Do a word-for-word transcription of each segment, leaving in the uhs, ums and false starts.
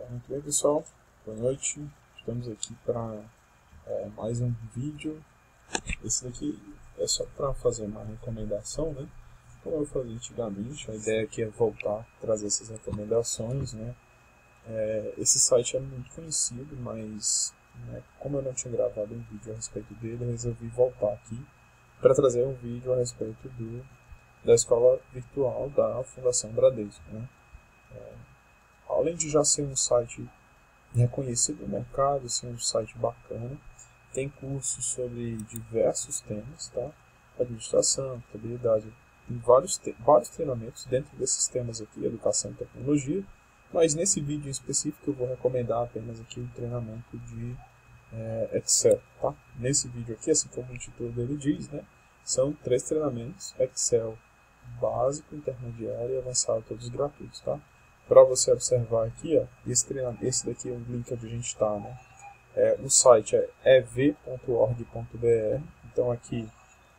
Muito bem, pessoal, boa noite. Estamos aqui para é, mais um vídeo. Esse daqui é só para fazer uma recomendação, né? Como eu falei antigamente, a ideia aqui é voltar a trazer essas recomendações, né? É, esse site é muito conhecido, mas né, como eu não tinha gravado um vídeo a respeito dele, eu resolvi voltar aqui para trazer um vídeo a respeito do, da escola virtual da Fundação Bradesco, né? É, além de já ser um site reconhecido no mercado, ser um site bacana, tem cursos sobre diversos temas, tá? Administração, contabilidade, tem vários, te vários treinamentos dentro desses temas aqui, educação e tecnologia, mas nesse vídeo em específico eu vou recomendar apenas aqui o treinamento de é, Excel, tá? Nesse vídeo aqui, assim como o título dele diz, né, são três treinamentos, Excel básico, intermediário e avançado, todos gratuitos, tá? Para você observar aqui, ó, esse, esse daqui é o link onde a gente está, né? É, o site é e v ponto org ponto b r, então aqui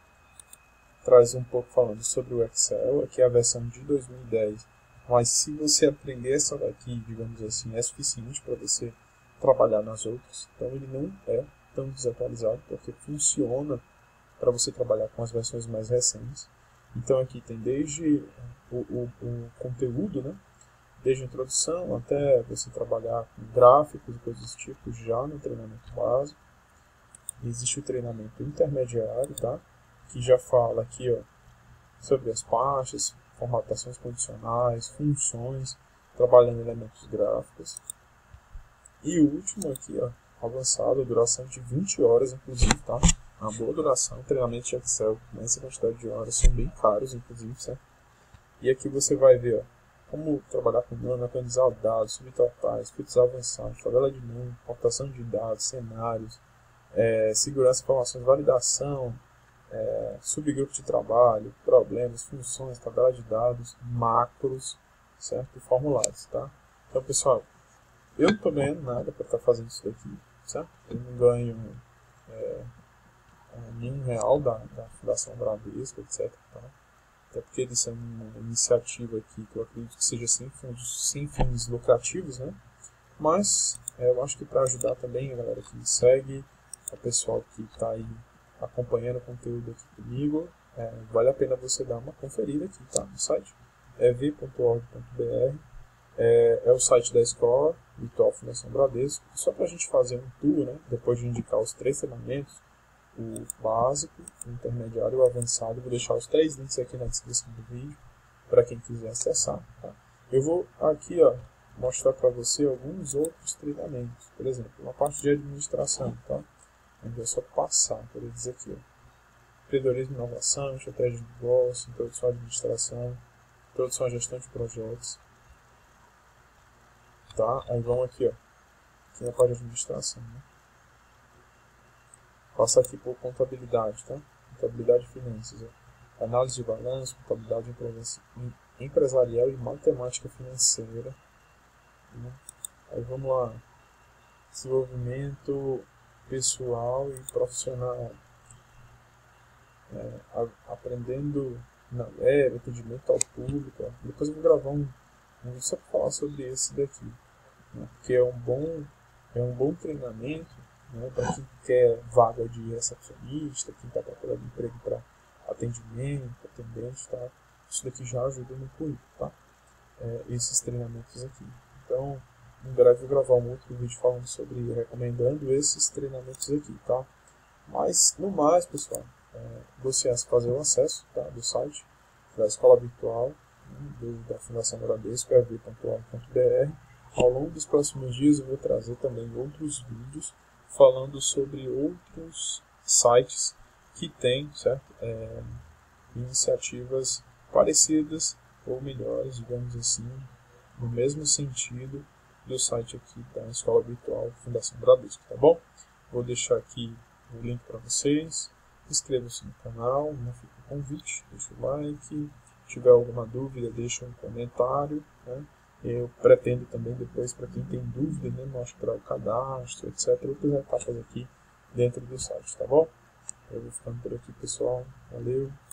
traz um pouco falando sobre o Excel, aqui é a versão de dois mil e dez, mas se você aprender essa daqui, digamos assim, é suficiente para você trabalhar nas outras, então ele não é tão desatualizado, porque funciona para você trabalhar com as versões mais recentes. Então aqui tem desde o, o, o conteúdo, né? Desde a introdução até você trabalhar com gráficos e coisas do tipo já no treinamento básico. Existe o treinamento intermediário, tá? Que já fala aqui, ó, sobre as pastas, formatações condicionais, funções, trabalhando elementos gráficos. E o último aqui, ó, avançado, duração de vinte horas, inclusive, tá? Uma boa duração, treinamento de Excel, nessa quantidade de horas, são bem caros, inclusive, certo? E aqui você vai ver, ó, como trabalhar com nano, aprendizado de dados, subtotais, filtros avançados, tabela de número, importação de dados, cenários, é, segurança, informações, validação, é, subgrupo de trabalho, problemas, funções, tabela de dados, macros, certo? E formulários, tá? Então, pessoal, eu não estou ganhando nada para estar fazendo isso daqui, certo? Eu não ganho é, nenhum real da, da Fundação Bradesco, etcétera. Tá? Até porque eles são uma iniciativa aqui que eu acredito que seja sem fins, sem fins lucrativos, né? Mas é, eu acho que para ajudar também a galera que me segue, o pessoal que está aí acompanhando o conteúdo aqui comigo, é, vale a pena você dar uma conferida aqui, tá? No site e v ponto org ponto b r, é, é o site da escola Virtual Fundação Bradesco, só para a gente fazer um tour, né? Depois de indicar os três treinamentos, o básico, o intermediário e o avançado. Vou deixar os três links aqui na descrição do vídeo para quem quiser acessar. Tá? Eu vou aqui ó, mostrar para você alguns outros treinamentos. Por exemplo, uma parte de administração. Tá? Onde é só passar, por dizer aqui. Ó. Empreendedorismo e inovação, estratégia de negócio, introdução à administração, introdução à gestão de projetos. Tá? Aí vamos aqui, ó, aqui na parte de administração. Né? Passar aqui por contabilidade, tá? Contabilidade e finanças. Ó. Análise de balanço, contabilidade empresarial e matemática financeira. Né? Aí vamos lá. Desenvolvimento pessoal e profissional. É, a, aprendendo na web, atendimento ao público. Ó. Depois eu vou gravar um, um vídeo só para falar sobre esse daqui. Né? Porque é um bom, é um bom treinamento. Né, para quem quer vaga de recepcionista, quem está procurando emprego para atendimento, atendente, tá? Isso daqui já ajuda no currículo, tá? É, esses treinamentos aqui. Então, em breve eu vou gravar um outro vídeo falando sobre, recomendando esses treinamentos aqui, tá? Mas, no mais, pessoal, é, você fazer o acesso, tá, do site da escola virtual, né, do, da Fundação Bradesco, e v ponto org ponto b r. Ao longo dos próximos dias eu vou trazer também outros vídeos falando sobre outros sites que têm, certo? É, iniciativas parecidas ou melhores, digamos assim, no mesmo sentido do site aqui da Escola Virtual Fundação Bradesco, tá bom? Vou deixar aqui o link para vocês, inscreva-se no canal, não fica o convite, deixa o like, se tiver alguma dúvida deixa um comentário, né? Eu pretendo também depois, para quem tem dúvida, né, mostrar o cadastro, etcétera, outras etapas aqui dentro do site, tá bom? Eu vou ficando por aqui, pessoal. Valeu!